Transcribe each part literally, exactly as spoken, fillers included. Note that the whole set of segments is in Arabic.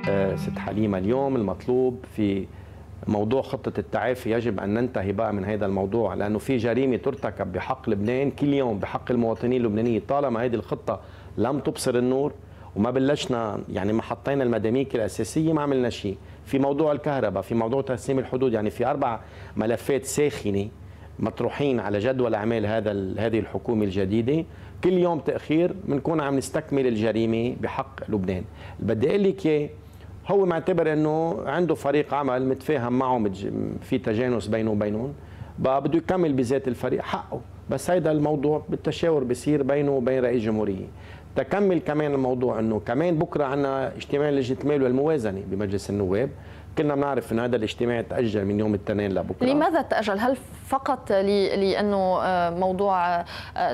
ست حليمة، اليوم المطلوب في موضوع خطة التعافي يجب أن ننتهي بقى من هذا الموضوع، لأنه في جريمة ترتكب بحق لبنان كل يوم، بحق المواطنين اللبنانيين. طالما هذه الخطة لم تبصر النور وما بلشنا، يعني ما حطينا المداميك الأساسية، ما عملنا شيء. في موضوع الكهرباء، في موضوع تقسيم الحدود، يعني في أربع ملفات ساخنة مطروحين على جدول أعمال هذا هذه الحكومة الجديدة. كل يوم تأخير بنكون عم نستكمل الجريمة بحق لبنان. بدي أقول لك إياه، هو معتبر انه عنده فريق عمل متفاهم معه، في تجانس بينه وبينهم، بقى بده يكمل بذات الفريق، حقه. بس هيدا الموضوع بالتشاور بيصير بينه وبين رئيس الجمهورية. تكمل كمان الموضوع انه كمان بكره عندنا اجتماع لجنة المال والموازنة بمجلس النواب. كلنا بنعرف ان هذا الاجتماع تأجل من يوم الاثنين لبكره. لماذا تأجل؟ هل فقط لانه موضوع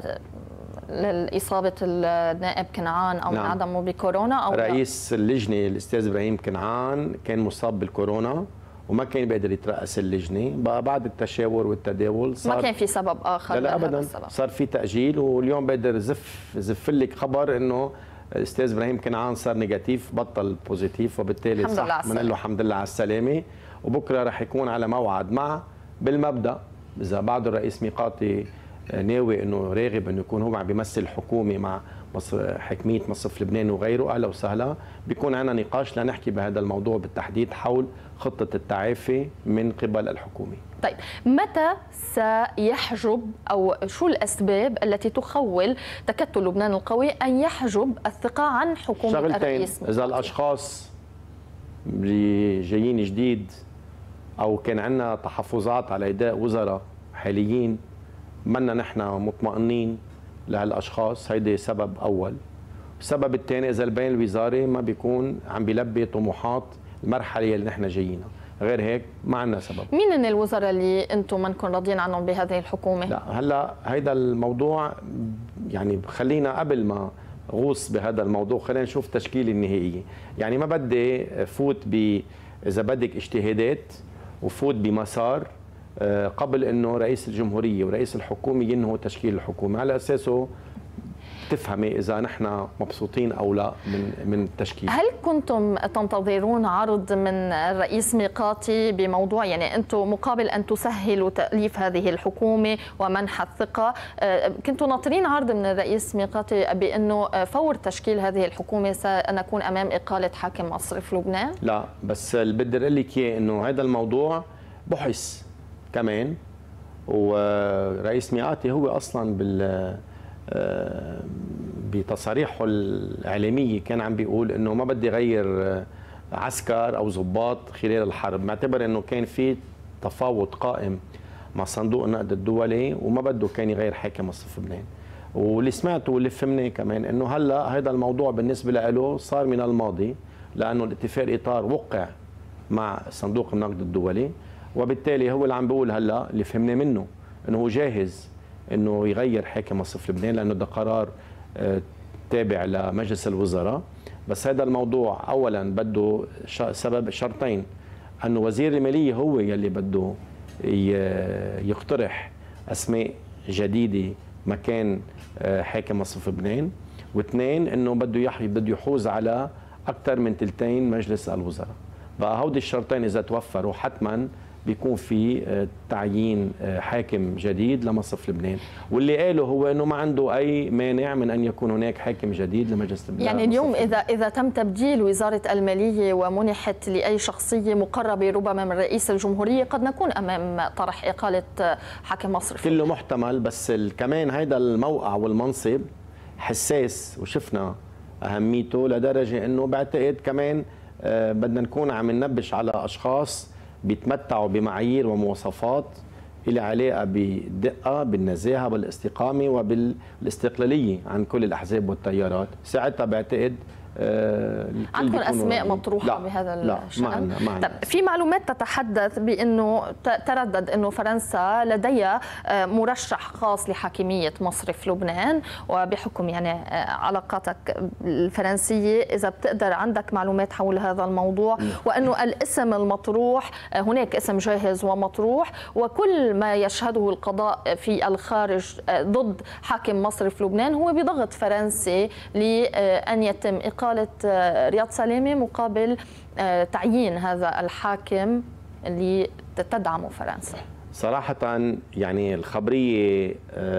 لإصابة النائب كنعان أو نعم. من عدمه بكورونا أو رئيس اللجنة الأستاذ إبراهيم كنعان كان مصاب بالكورونا وما كان بيقدر يترأس اللجنة. بقى بعد التشاور والتداول صار ما كان في سبب آخر. لا, لا أبدا، صار في تأجيل. واليوم بقدر زف زف لك خبر إنه الأستاذ إبراهيم كنعان صار نيجاتيف، بطل بوزيتيف، وبالتالي صح بنقول له الحمد لله على السلامة. وبكرة رح يكون على موعد مع بالمبدأ إذا بعد الرئيس ميقاتي ناوي انه راغب انه يكون هو عم بيمثل الحكومه مع مصر، حكميه مصرف لبنان وغيره، اهلا وسهلا. بيكون عندنا نقاش لنحكي بهذا الموضوع بالتحديد حول خطه التعافي من قبل الحكومه. طيب متى سيحجب او شو الاسباب التي تخول تكتل لبنان القوي ان يحجب الثقه عن حكومه الرئيس؟ اذا الاشخاص اللي جايين جديد او كان عندنا تحفظات على اداء وزراء حاليين منا نحن مطمئنين لهالاشخاص، هيدي سبب اول. السبب الثاني اذا البيان الوزاري ما بيكون عم بيلبي طموحات المرحله اللي نحن جايينها، غير هيك ما عندنا سبب. مين من الوزراء اللي انتم منكم راضيين عنهم بهذه الحكومه؟ لا هلا هيدا الموضوع يعني خلينا قبل ما غوص بهذا الموضوع خلينا نشوف التشكيله النهائيه. يعني ما بدي فوت ب اذا بدك اجتهادات وفوت بمسار قبل انه رئيس الجمهوريه ورئيس الحكومه ينهوا تشكيل الحكومه، على اساسه تفهمي اذا نحن مبسوطين او لا من من التشكيل. هل كنتم تنتظرون عرض من الرئيس ميقاتي بموضوع، يعني انتم مقابل ان تسهلوا تاليف هذه الحكومه ومنح الثقه، كنتوا ناطرين عرض من الرئيس ميقاتي بانه فور تشكيل هذه الحكومه سنكون امام اقاله حاكم مصرف لبنان؟ لا، بس اللي بدي اقول لك اياه انه هذا الموضوع بحث كمان، ورئيس ميقاتي هو اصلا بال بتصاريحه الاعلاميه كان عم بيقول انه ما بدي غير عسكر او ضباط خلال الحرب، معتبر انه كان في تفاوض قائم مع صندوق النقد الدولي وما بده كان يغير حاكم مصرف لبنان. واللي سمعته واللي فهمناه كمان انه هلا هذا الموضوع بالنسبه له صار من الماضي، لانه الاتفاق الاطار وقع مع صندوق النقد الدولي، وبالتالي هو اللي عم بيقول هلا اللي فهمنا منه انه هو جاهز انه يغير حاكم مصرف لبنان، لانه ده قرار تابع لمجلس الوزراء. بس هذا الموضوع اولا بده سبب شرطين، انه وزير الماليه هو يلي بده يقترح اسماء جديده مكان حاكم مصرف لبنان، واثنين انه بده بده يحوز على اكثر من ثلثين مجلس الوزراء. بقى هودي الشرطين اذا توفروا حتما بيكون في تعيين حاكم جديد لمصرف لبنان، واللي قاله هو انه ما عنده اي مانع من ان يكون هناك حاكم جديد لمجلس لبنان. يعني اليوم اذا اذا تم تبديل وزاره الماليه ومنحت لاي شخصيه مقربه ربما من رئيس الجمهوريه، قد نكون امام طرح اقاله حاكم مصرف. كله محتمل، بس كمان هيدا الموقع والمنصب حساس وشفنا اهميته لدرجه انه بعتقد كمان بدنا نكون عم ننبش على اشخاص بيتمتعوا بمعايير ومواصفات إلى علاقة بالدقة، بالنزاهة، بالاستقامة وبالاستقلالية عن كل الأحزاب والتيارات. ساعتها بعتقد آه عندكم أسماء مطروحة لا بهذا لا الشأن؟ ما عندنا ما عندنا. في معلومات تتحدث بأنه تردد أنه فرنسا لديها مرشح خاص لحاكمية مصرف لبنان، وبحكم يعني علاقاتك الفرنسية إذا بتقدر عندك معلومات حول هذا الموضوع، وأنه الاسم المطروح هناك اسم جاهز ومطروح، وكل ما يشهده القضاء في الخارج ضد حاكم مصرف لبنان هو بضغط فرنسي لأن يتم إقالة إقالة رياض سلامة مقابل تعيين هذا الحاكم اللي تدعمه فرنسا؟ صراحة يعني الخبرية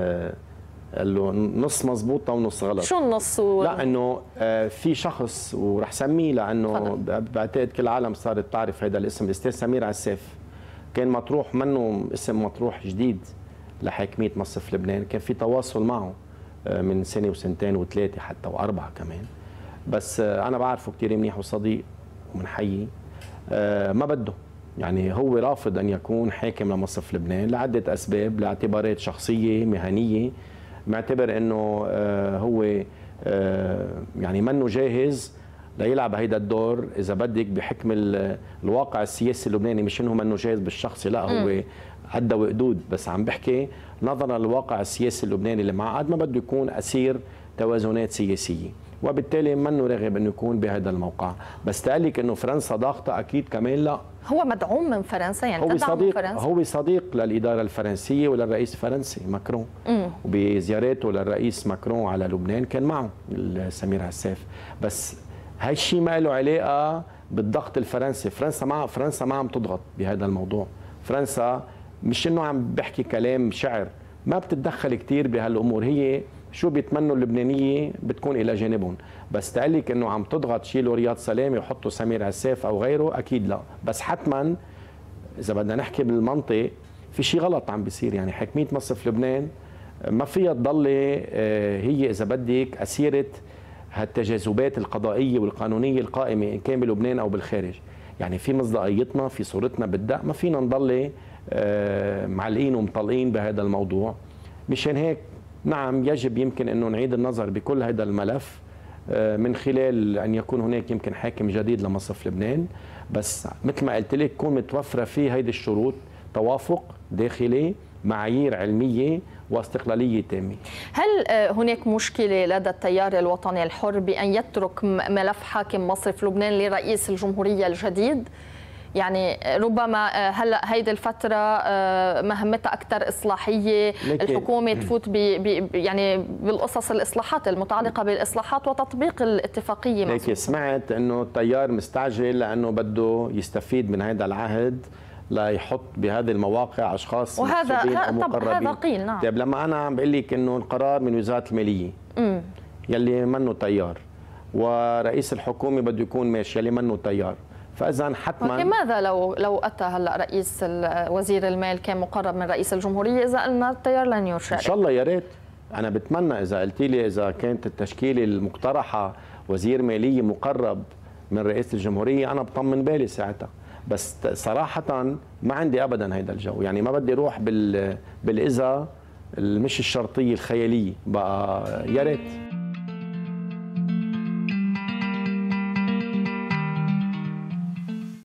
قال له نص مزبوطة ونص غلط. شو النص؟ و... لا انه في شخص ورح سميه لانه بعتقد كل العالم صارت تعرف هذا الاسم، الاستاذ سمير عساف. كان مطروح منه اسم مطروح جديد لحاكمية مصرف لبنان، كان في تواصل معه من سنة وسنتين وثلاثة حتى وأربعة كمان، بس أنا بعرفه كتير منيح وصديق ومنحيي. ما بده، يعني هو رافض أن يكون حاكم لمصرف لبنان لعدة أسباب، لاعتبارات شخصية مهنية، معتبر أنه هو يعني منه جاهز ليلعب هيدا الدور إذا بدك بحكم الواقع السياسي اللبناني، مش أنه منه جاهز بالشخصي، لا هو عدى وقدود، بس عم بحكي نظرا للواقع السياسي اللبناني اللي معقد ما بده يكون أسير توازنات سياسية، وبالتالي منه راغب انه يكون بهذا الموقع. بس تقلك انه فرنسا ضاغطه، اكيد كمان لا. هو مدعوم من فرنسا، يعني هو صديق فرنسا. هو صديق للاداره الفرنسيه وللرئيس الفرنسي ماكرون، مم. وبزيارته للرئيس ماكرون على لبنان كان معه سمير عساف. بس هاي الشيء ما له علاقه بالضغط الفرنسي، فرنسا ما فرنسا ما عم تضغط بهذا الموضوع. فرنسا مش انه عم بحكي كلام شعر، ما بتتدخل كثير بهالامور، هي شو بيتمنوا اللبنانيه بتكون الى جانبهم. بس تقلك انه عم تضغط شيلوا رياض سلامه وحطوا سمير عساف او غيره، اكيد لا. بس حتما اذا بدنا نحكي بالمنطق في شيء غلط عم بيصير، يعني حكميه مصرف لبنان ما فيها تضل هي اذا بدك اسيره هالتجاذبات القضائيه والقانونيه القائمه ان كان بلبنان او بالخارج. يعني في مصداقيتنا، في صورتنا بالدق، ما فينا نضل معلقين ومطلقين بهذا الموضوع. مشان هيك نعم يجب يمكن انه نعيد النظر بكل هذا الملف من خلال ان يكون هناك يمكن حاكم جديد لمصرف لبنان، بس مثل ما قلت لك تكون متوفره فيه هيدي الشروط: توافق داخلي، معايير علميه، واستقلاليه تامه. هل هناك مشكله لدى التيار الوطني الحر بان يترك ملف حاكم مصرف لبنان لرئيس الجمهوريه الجديد؟ يعني ربما هلا هيدي الفتره مهمتها اكثر اصلاحيه، الحكومه تفوت ب يعني بالقصص الاصلاحات المتعلقه بالاصلاحات وتطبيق الاتفاقيه. لكن سمعت انه التيار مستعجل لانه بده يستفيد من هذا العهد ليحط بهذه المواقع اشخاص وهذا او مقربين. هذا قيل. نعم. طيب لما انا عم بقول لك انه القرار من وزاره الماليه امم يلي منه تيار، ورئيس الحكومه بده يكون ماشي يلي منه تيار، فاذا حتما ماذا لو لو اتى هلا رئيس وزير المال كان مقرب من رئيس الجمهوريه، اذا قلنا التيار لن يشارك؟ ان شاء الله يا ريت. انا بتمنى اذا قلتي لي اذا كانت التشكيله المقترحه وزير ماليه مقرب من رئيس الجمهوريه انا بطمن بالي ساعتها. بس صراحه ما عندي ابدا هيدا الجو، يعني ما بدي اروح بال بالاذا مش الشرطيه الخياليه بقى. يا ريت.